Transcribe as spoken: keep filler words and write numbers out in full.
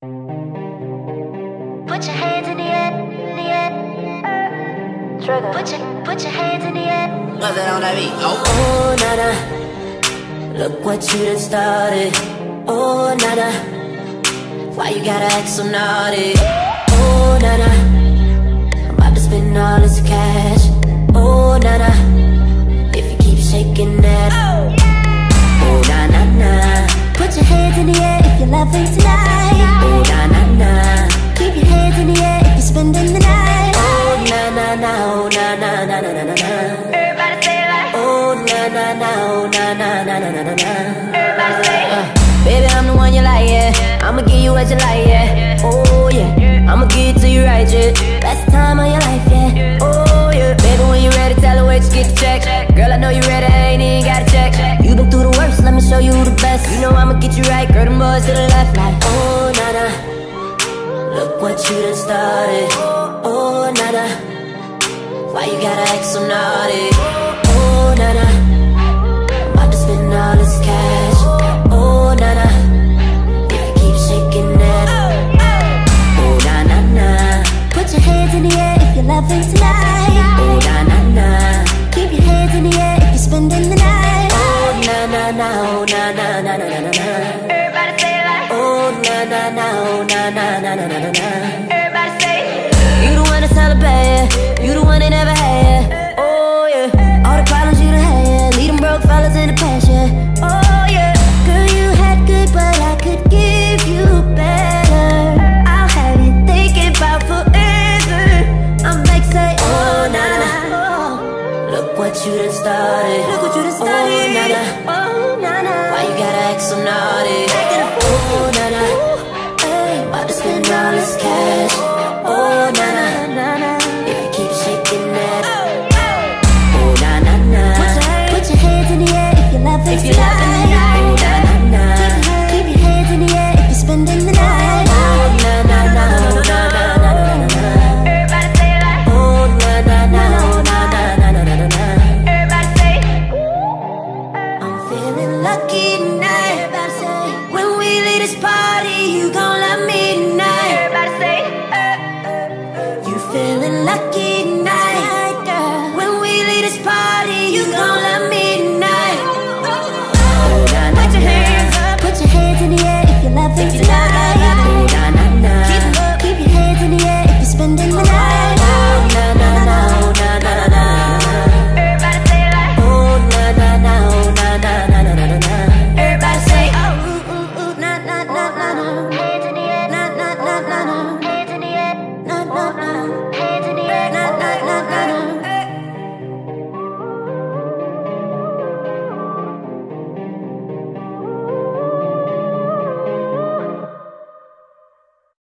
Put your hands in the air, in the air. Trigger. Put your, put your hands in the air. What's that on that beat? Oh, oh nana, look what you done started. Oh nana, why you gotta act so naughty? Oh nana, I'm about to spend all this cash. Oh nana, if you keep shaking that. Oh, yeah. Oh na na na, put your hands in the air if you're loving tonight. Oh na na na, keep your hands in the air if you're spending the night. Oh na na na, oh na na na na na na na. Everybody say it like. Oh na na na, oh na na na na na na na. Everybody say it. Uh, baby, I'm the one you like, yeah. I'ma give you what you like, yeah. Oh yeah, I'ma give it to you right, yeah. Best time of your life, yeah. Oh yeah, baby, when you ready, tell her where to get the check. Girl, I know you ready, I ain't even gotta check. You been through the worst, let me show you the best. You know I'ma get you right, girl, them boys to the left, like. Oh na na, look what you done started. Oh nana, why you gotta act so naughty? Oh nana, I'm about to spend all this cash. Oh nana, if you keep shaking that. Oh na na na, put your hands in the air if you're loving tonight. Oh na na na, keep your hands in the air if you're spending the night. Oh na na na, oh na na na na na na. Everybody say it like. Oh na na na, oh na na na na na na. Everybody say it. You the one to celebrate, you the one they never had.